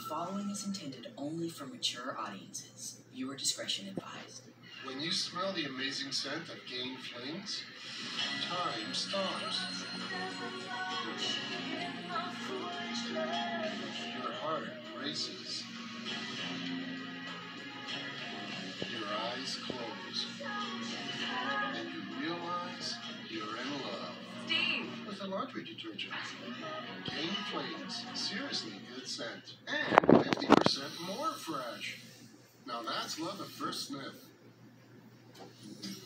following is intended only for mature audiences. Viewer discretion advised. When you smell the amazing scent of Gain Flings, time stops. Your heart races. Your eyes close. And you realize you're in love. Steve! With a laundry detergent. Gain Flings. Seriously good scent. And 50% more fresh. Now that's love at first sniff.